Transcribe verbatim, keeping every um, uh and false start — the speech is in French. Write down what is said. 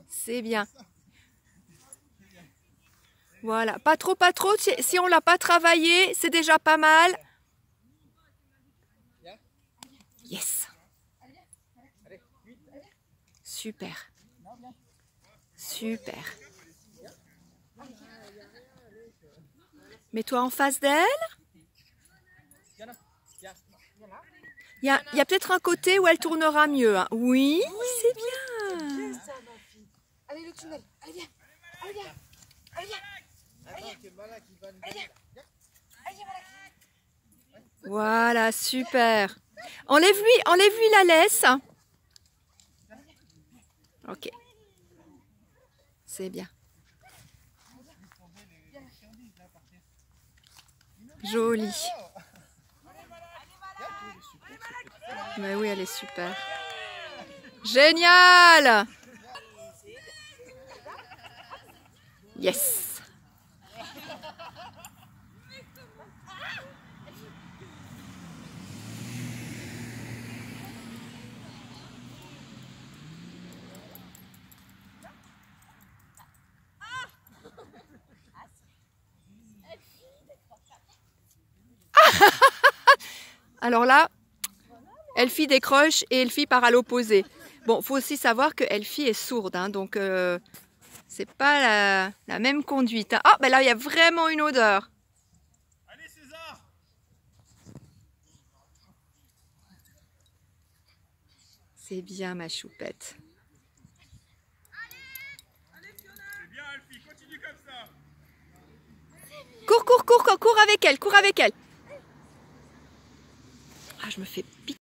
C'est bien. Voilà, pas trop, pas trop. Si, si on l'a pas travaillé, c'est déjà pas mal. Yes. Super. Super. Mets-toi en face d'elle. Il y a, il y a peut-être un côté où elle tournera mieux. Hein. Oui, oui c'est bien. Allez, le tunnel. Allez, viens. Allez, viens. Allez, viens. Allez, viens. Voilà, super. Enlève-lui, enlève-lui la laisse. Ok. C'est bien. Joli. Mais oui, elle est super. Génial! Yes! Alors là, Elfie décroche et Elfie part à l'opposé. Bon, faut aussi savoir que Elfie est sourde, hein, donc euh, c'est pas la, la même conduite. Hein. Ah, ben là, il y a vraiment une odeur. Allez, César! C'est bien, ma choupette. C'est bien, Elfie, continue comme ça! Cours, cours, cours, cours avec elle, cours avec elle. Ah, je me fais piquer.